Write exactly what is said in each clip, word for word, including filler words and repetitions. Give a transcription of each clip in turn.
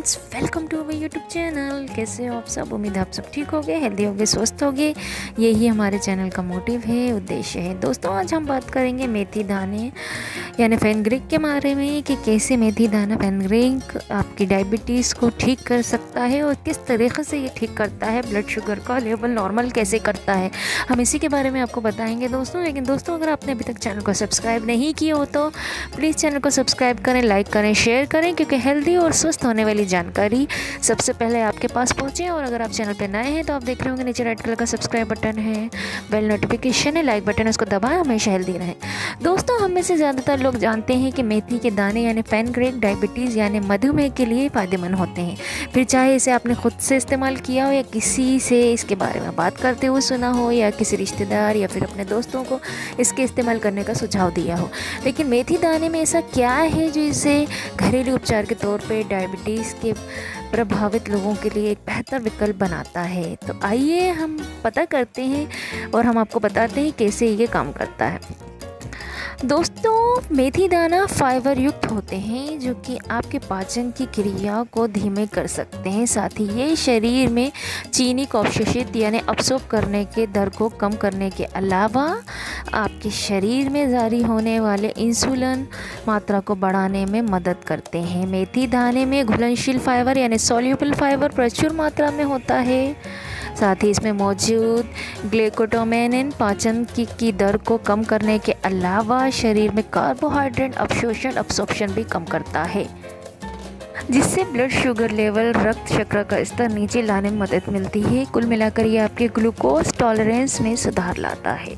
Friends, welcome to our YouTube channel. कैसे हो आप सब? उम्मीद है आप सब ठीक होगे, हेल्दी होगे, स्वस्थ होगे। यही हमारे चैनल का मोटिव है, उद्देश्य है। दोस्तों, आज हम बात करेंगे मेथी दाने यानी फेनग्रीक के बारे में कि कैसे मेथी दाना फेनग्रीक आपकी डायबिटीज़ को ठीक कर सकता है और किस तरीक़े से ये ठीक करता है, ब्लड शुगर का लेवल नॉर्मल कैसे करता है, हम इसी के बारे में आपको बताएंगे दोस्तों। लेकिन दोस्तों, अगर आपने अभी तक चैनल को सब्सक्राइब नहीं किया हो तो प्लीज़ चैनल को सब्सक्राइब करें, लाइक करें, शेयर करें, क्योंकि हेल्दी और स्वस्थ होने वाली जानकारी सबसे पहले आपके पास पहुंचे। और अगर आप चैनल पर नए हैं तो आप देख रहे होंगे नीचे रेड कलर का सब्सक्राइब बटन है, बेल नोटिफिकेशन है, लाइक बटन है, उसको दबाएं, हमेशा हेल्दी रहें। दोस्तों, हम में से ज़्यादातर लोग जानते हैं कि मेथी के दाने यानी फेनग्रीक डायबिटीज़ यानी मधुमेह के लिए फ़ायदेमंद होते हैं। फिर चाहे इसे आपने खुद से इस्तेमाल किया हो या किसी से इसके बारे में बात करते हुए सुना हो या किसी रिश्तेदार या फिर अपने दोस्तों को इसके इस्तेमाल करने का सुझाव दिया हो, लेकिन मेथी दाने में ऐसा क्या है जो इसे घरेलू उपचार के तौर पे डायबिटीज़ के प्रभावित लोगों के लिए एक बेहतर विकल्प बनाता है? तो आइए हम पता करते हैं और हम आपको बताते हैं कैसे ये काम करता है। दोस्तों, मेथी दाना फाइबर युक्त होते हैं जो कि आपके पाचन की क्रिया को धीमे कर सकते हैं। साथ ही ये शरीर में चीनी को अवशोषित यानी अब्सॉर्ब करने के दर को कम करने के अलावा आपके शरीर में जारी होने वाले इंसुलिन मात्रा को बढ़ाने में मदद करते हैं। मेथी दाने में घुलनशील फाइबर यानी सॉल्युबल फाइबर प्रचुर मात्रा में होता है। साथ ही इसमें मौजूद ग्लूकोटामाइन पाचन की, की दर को कम करने के अलावा शरीर में कार्बोहाइड्रेट अवशोषण अब्सॉर्प्शन भी कम करता है, जिससे ब्लड शुगर लेवल रक्त शर्करा का स्तर नीचे लाने में मदद मिलती है। कुल मिलाकर ये आपके ग्लूकोज टॉलरेंस में सुधार लाता है।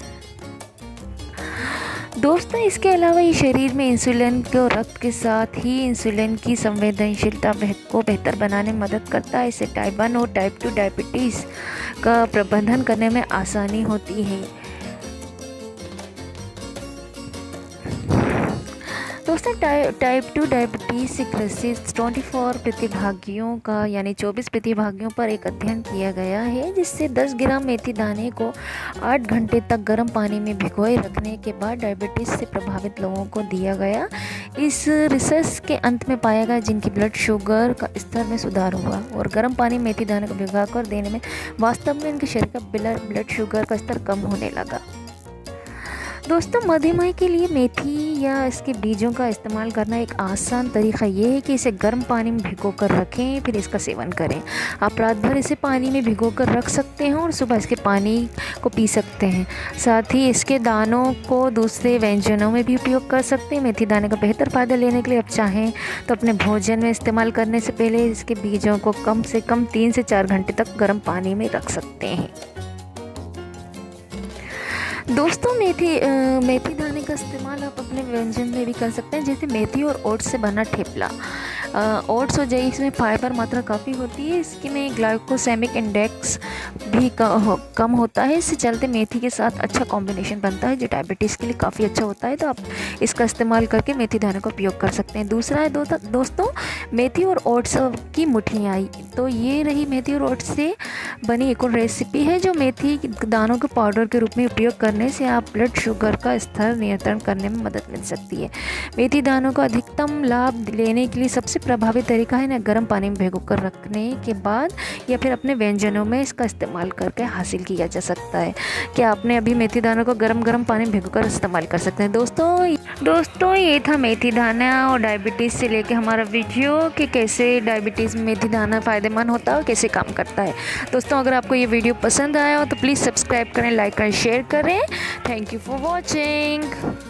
दोस्तों, इसके अलावा ये शरीर में इंसुलिन को रक्त के साथ ही इंसुलिन की संवेदनशीलता को बेहतर बनाने में मदद करता है। इससे टाइप वन और टाइप टू डायबिटीज़ का प्रबंधन करने में आसानी होती है। दोस्तों, टाइप टू डायबिटीज़ से ग्रसित चौबीस प्रतिभागियों का यानी चौबीस प्रतिभागियों पर एक अध्ययन किया गया है, जिससे दस ग्राम मेथी दाने को आठ घंटे तक गर्म पानी में भिगोए रखने के बाद डायबिटीज़ से प्रभावित लोगों को दिया गया। इस रिसर्च के अंत में पाया गया जिनकी ब्लड शुगर का स्तर में सुधार हुआ और गर्म पानी में मेथी दाने को भिगाकर देने में वास्तव में इनके शरीर का ब्लड शुगर का स्तर कम होने लगा। दोस्तों, मधुमेह के लिए मेथी या इसके बीजों का इस्तेमाल करना एक आसान तरीका ये है कि इसे गर्म पानी में भिगो कर रखें, फिर इसका सेवन करें। आप रात भर इसे पानी में भिगो कर रख सकते हैं और सुबह इसके पानी को पी सकते हैं। साथ ही इसके दानों को दूसरे व्यंजनों में भी उपयोग कर सकते हैं। मेथी दाने का बेहतर फ़ायदा लेने के लिए आप चाहें तो अपने भोजन में इस्तेमाल करने से पहले इसके बीजों को कम से कम तीन से चार घंटे तक गर्म पानी में रख सकते हैं। दोस्तों, मेथी आ, मेथी दाने का इस्तेमाल आप अपने व्यंजन में भी कर सकते हैं, जैसे मेथी और ओट्स से बना ठेपला। ओट्स और जई इसमें फाइबर मात्रा काफ़ी होती है, इसके में ग्लाइकोसेमिक इंडेक्स भी कम होता है। इससे चलते मेथी के साथ अच्छा कॉम्बिनेशन बनता है जो डायबिटीज़ के लिए काफ़ी अच्छा होता है। तो आप इसका इस्तेमाल करके मेथी दाने का उपयोग कर सकते हैं। दूसरा है दो, दोस्तों मेथी और ओट्स की मुठियाँ। तो ये रही मेथी और ओट्स से बनी एक और रेसिपी है जो मेथी दानों के पाउडर के रूप में उपयोग करने से आप ब्लड शुगर का स्तर नियंत्रण करने में मदद मिल सकती है। मेथी दानों का अधिकतम लाभ लेने के लिए सबसे प्रभावी तरीका है ना गर्म पानी में भिगो कर रखने के बाद या फिर अपने व्यंजनों में इसका इस्तेमाल करके हासिल किया जा सकता है। क्या आपने अभी मेथी दानों को गर्म गर्म पानी में भिगो कर इस्तेमाल कर सकते हैं। दोस्तों दोस्तों ये था मेथी दाना और डायबिटीज़ से लेके हमारा वीडियो कि कैसे डायबिटीज़ में मेथी दाना फ़ायदेमंद होता है और कैसे काम करता है। दोस्तों, अगर आपको ये वीडियो पसंद आया हो तो प्लीज़ सब्सक्राइब करें, लाइक करें, शेयर करें। Thank you for watching.